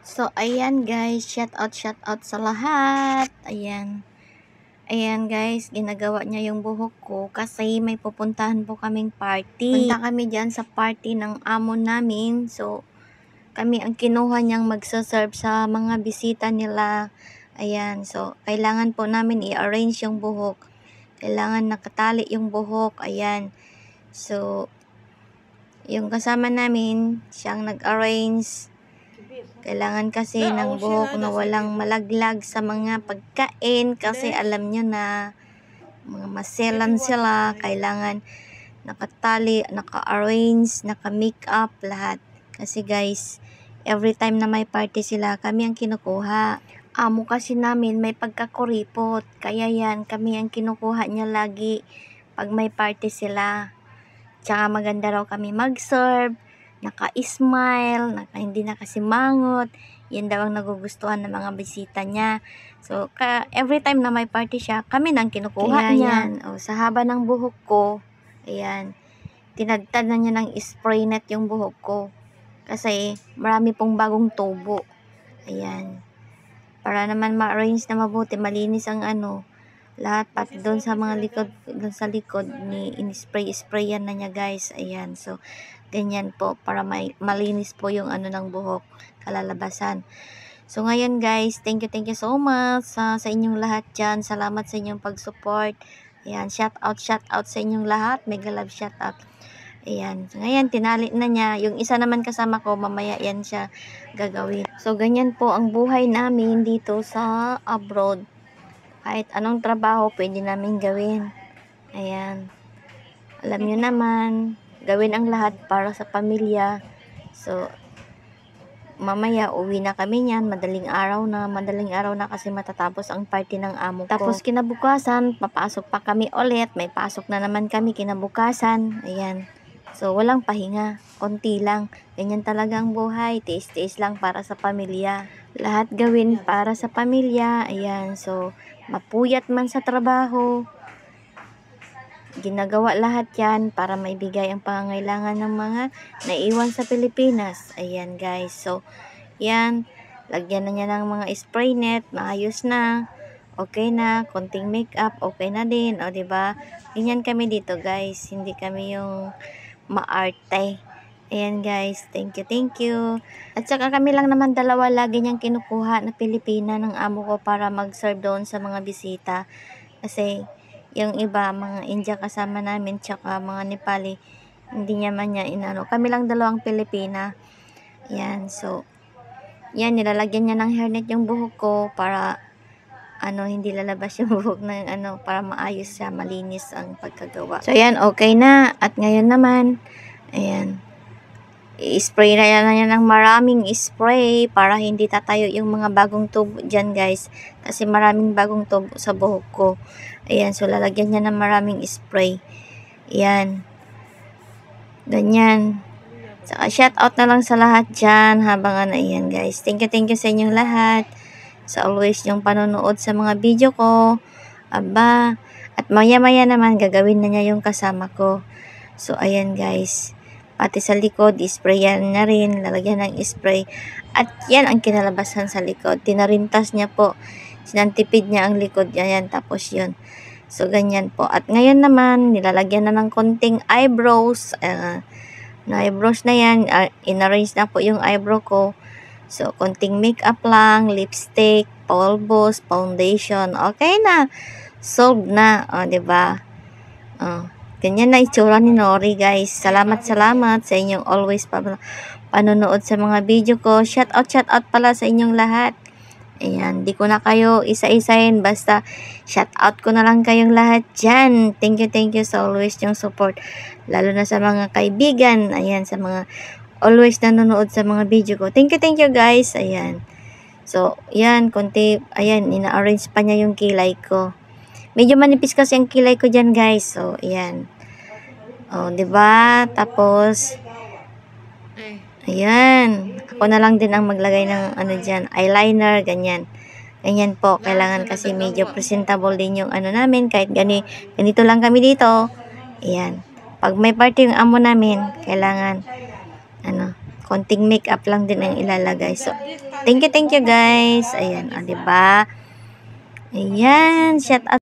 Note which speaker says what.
Speaker 1: So, ayan guys, shout out sa lahat. Ayan. Ayan guys, ginagawa niya yung buhok ko kasi may pupuntahan po kaming party. Punta kami dyan sa party ng amo namin. So, kami ang kinuha niyang magsaserve sa mga bisita nila. Ayan, so, kailangan po namin i-arrange yung buhok. Kailangan nakatali yung buhok. Ayan. So, yung kasama namin, siyang nag-arrange. Kailangan kasi ng buhok na walang malaglag sa mga pagkain kasi alam nyo na mga maselan sila. Kailangan nakatali, naka-arrange, naka-makeup, lahat. Kasi guys, every time na may party sila, kami ang kinukuha. Amo kasi namin may pagkakuripot. Kaya yan, kami ang kinukuha niya lagi pag may party sila. Tsaka maganda raw kami mag-serve, naka-smile, hindi nakasimangot. Yan daw ang nagugustuhan ng mga bisita niya. So, every time na may party siya, kami nang kinukuha niya. Yan, sa haba ng buhok ko, ayan, tinagtad na niya ng spray net yung buhok ko. Kasi marami pong bagong tubo. Ayan. Para naman ma-arrange na mabuti, malinis ang lahat pati doon sa mga likod, doon sa likod ni in-spray yan na niya guys. Ayan, so ganyan po para malinis po yung ng buhok, kalalabasan. So ngayon guys, thank you so much sa inyong lahat dyan. Salamat sa inyong pag-support. Ayan, shout out sa inyong lahat. Mega love shout out. Ayan, so ngayon tinali na niya. Yung isa naman kasama ko, mamaya yan siya gagawin. So ganyan po ang buhay namin dito sa abroad. Kahit anong trabaho pwede namin gawin. Ayan. Alam nyo naman, gawin ang lahat para sa pamilya. So, mamaya uwi na kami niyan. Madaling araw na kasi matatapos ang party ng amo ko. Tapos kinabukasan, papasok pa kami ulit. May pasok na naman kami kinabukasan. Ayan. So, walang pahinga. Konti lang. Ganyan talaga ang buhay. Tiis-tiis lang para sa pamilya. Lahat gawin para sa pamilya. Ayan. So, mapuyat man sa trabaho, ginagawa lahat yan para maibigay ang pangangailangan ng mga naiwan sa Pilipinas. Ayan guys. So, yan. Lagyan na niya ng mga spray net. Maayos na. Okay na. Konting makeup. Okay na din. O, diba? Ganyan kami dito guys. Hindi kami yung maarte. Ayan guys, thank you. At saka kami lang naman dalawa lagi niyang kinukuha na Pilipina ng amo ko para mag-serve doon sa mga bisita. Kasi yung iba, mga India kasama namin, tsaka mga Nepali, hindi niya man niya inano. Kami lang dalawang Pilipina. Ayan, so, yan, nilalagyan niya ng hairnet yung buhok ko para hindi lalabas yung buhok ng para maayos siya, malinis ang pagkagawa. So, ayan, okay na. At ngayon naman, ayan, i-spray na yan ng maraming spray para hindi tatayo yung mga bagong tubo dyan guys. Kasi maraming bagong tubo sa buhok ko. Ayan, so lalagyan niya ng maraming spray. Ayan. Ganyan. Saka shout out na lang sa lahat dyan habang ayan guys. Thank you sa inyong lahat. Sa always yung panonood sa mga video ko. Aba. At maya naman gagawin na niya yung kasama ko. So ayan guys. Pati sa likod, isprayan na rin, lalagyan ng spray. At yan ang kinalabasan sa likod. Tinarintas niya po. Sinantipid niya ang likod. Yan, tapos yun. So, ganyan po. At ngayon naman, nilalagyan na ng konting eyebrows. Na eyebrows na yan. In-arrange na po yung eyebrow ko. So, konting makeup lang, lipstick, pulbos, foundation. Okay na. Solved na. O, diba? Ganyan na itsura ni Nori guys. Salamat sa inyong always panonood sa mga video ko. Shout out pala sa inyong lahat. Ayan, di ko na kayo isa-isahin. Basta shout out ko na lang kayong lahat dyan. Thank you sa always yung support. Lalo na sa mga kaibigan. Ayan, sa mga always nanonood sa mga video ko. Thank you guys. Ayan. So, yan, konti. Ayan, ina-arrange pa niya yung kilay ko. Medyo manipis kasi ang kilay ko dyan guys. So, ayan. O, diba? Tapos, ayan. Ako na lang din ang maglagay ng dyan, eyeliner, ganyan. Ganyan po. Kailangan kasi medyo presentable din yung namin. Kahit ganito lang kami dito. Ayan. Pag may party yung amo namin, kailangan, konting makeup lang din ang ilalagay. So, thank you guys. Ayan, o, diba? Ayan, shout out.